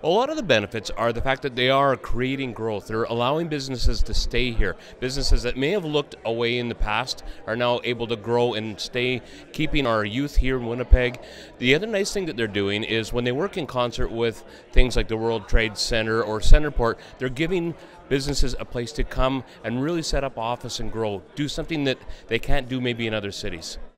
A lot of the benefits are the fact that they are creating growth. They're allowing businesses to stay here. Businesses that may have looked away in the past are now able to grow and stay, keeping our youth here in Winnipeg. The other nice thing that they're doing is when they work in concert with things like the World Trade Center or Centerport, they're giving businesses a place to come and really set up office and grow, do something that they can't do maybe in other cities.